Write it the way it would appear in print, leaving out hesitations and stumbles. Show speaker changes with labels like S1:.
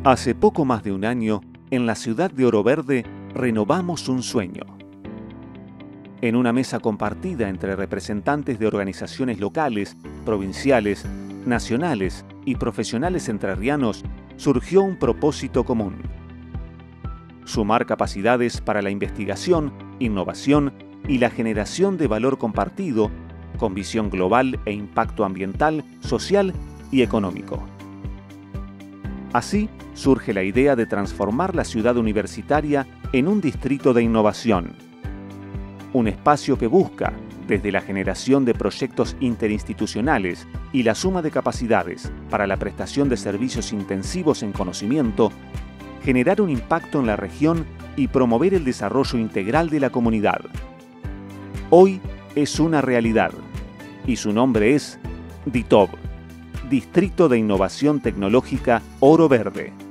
S1: Hace poco más de un año, en la ciudad de Oro Verde, renovamos un sueño. En una mesa compartida entre representantes de organizaciones locales, provinciales, nacionales y profesionales entrerrianos, surgió un propósito común: sumar capacidades para la investigación, innovación y la generación de valor compartido, con visión global e impacto ambiental, social y económico. Así surge la idea de transformar la ciudad universitaria en un distrito de innovación. Un espacio que busca, desde la generación de proyectos interinstitucionales y la suma de capacidades para la prestación de servicios intensivos en conocimiento, generar un impacto en la región y promover el desarrollo integral de la comunidad. Hoy es una realidad y su nombre es DITOB, Distrito de Innovación Tecnológica Oro Verde.